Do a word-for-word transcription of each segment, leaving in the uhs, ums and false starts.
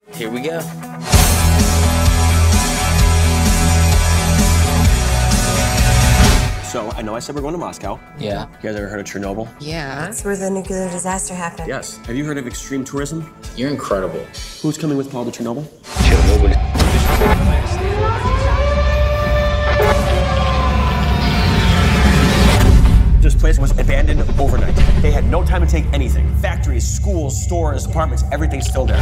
Here we go. So, I know I said we're going to Moscow. Yeah. You guys ever heard of Chernobyl? Yeah. That's where the nuclear disaster happened. Yes. Have you heard of extreme tourism? You're incredible. Who's coming with Paul to Chernobyl? Chernobyl. This place was abandoned overnight. They had no time to take anything. Factories, schools, stores, apartments, everything's still there.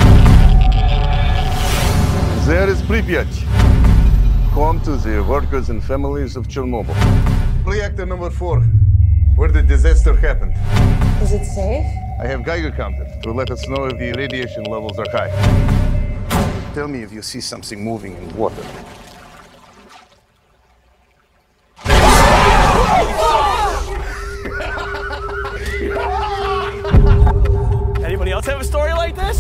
There is Pripyat, home to the workers and families of Chernobyl. Reactor number four, where the disaster happened. Is it safe? I have Geiger counter to let us know if the radiation levels are high. Tell me if you see something moving in water. Anybody else have a story like this?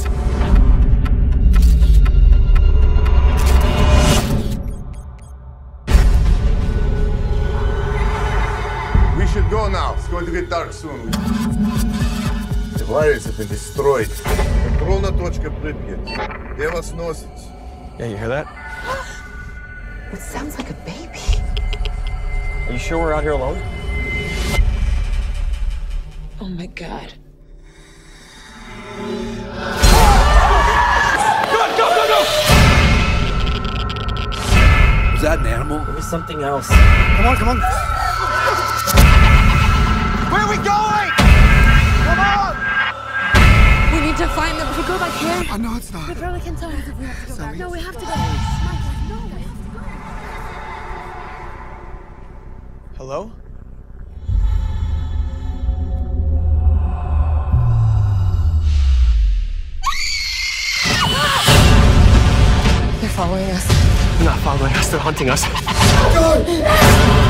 We should go now. It's going to get dark soon. The wires have been destroyed. Контрольная точка Pripyat. Где вас носит? Yeah, you hear that? It sounds like a baby. Are you sure we're out here alone? Oh my God. Was that an animal? It was something else. Come on, come on. Where are we going? Come on! We need to find them. If we go back here. Oh, no, it's not. We probably can tell if we have to go back. No, we have to go. No, we have to go. Hello? They're following us. They're not following us, they're hunting us. Go!